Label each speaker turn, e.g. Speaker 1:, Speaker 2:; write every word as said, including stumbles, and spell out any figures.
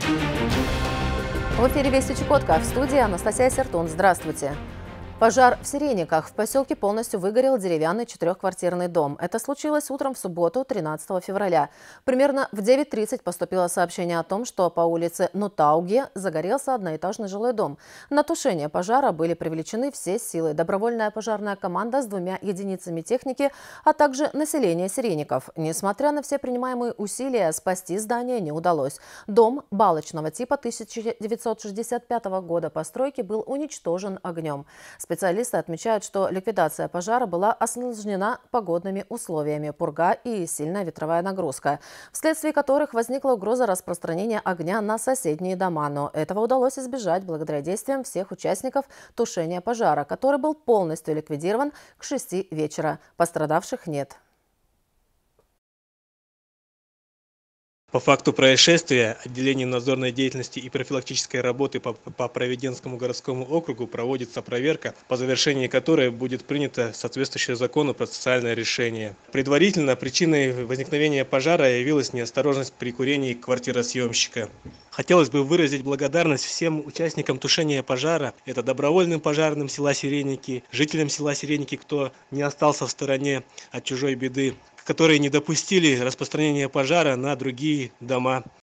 Speaker 1: В эфире «Вести Чукотка», в студии Анастасия Сертун. Здравствуйте. Пожар в Сирениках. В поселке полностью выгорел деревянный четырехквартирный дом. Это случилось утром в субботу, тринадцатого февраля. Примерно в девять тридцать поступило сообщение о том, что по улице Нутауги загорелся одноэтажный жилой дом. На тушение пожара были привлечены все силы. Добровольная пожарная команда с двумя единицами техники, а также население Сиреников. Несмотря на все принимаемые усилия, спасти здание не удалось. Дом балочного типа тысяча девятьсот шестьдесят пятого года постройки был уничтожен огнем. Специалисты отмечают, что ликвидация пожара была осложнена погодными условиями – пурга и сильная ветровая нагрузка, вследствие которых возникла угроза распространения огня на соседние дома. Но этого удалось избежать благодаря действиям всех участников тушения пожара, который был полностью ликвидирован к шести вечера. Пострадавших нет.
Speaker 2: По факту происшествия отделение надзорной деятельности и профилактической работы по, по Провиденскому городскому округу проводится проверка, по завершении которой будет принято соответствующее закону процессуальное решение. Предварительно причиной возникновения пожара явилась неосторожность при курении квартиросъемщика. Хотелось бы выразить благодарность всем участникам тушения пожара. Это добровольным пожарным села Сиреники, жителям села Сиреники, кто не остался в стороне от чужой беды, которые не допустили распространения пожара на другие дома.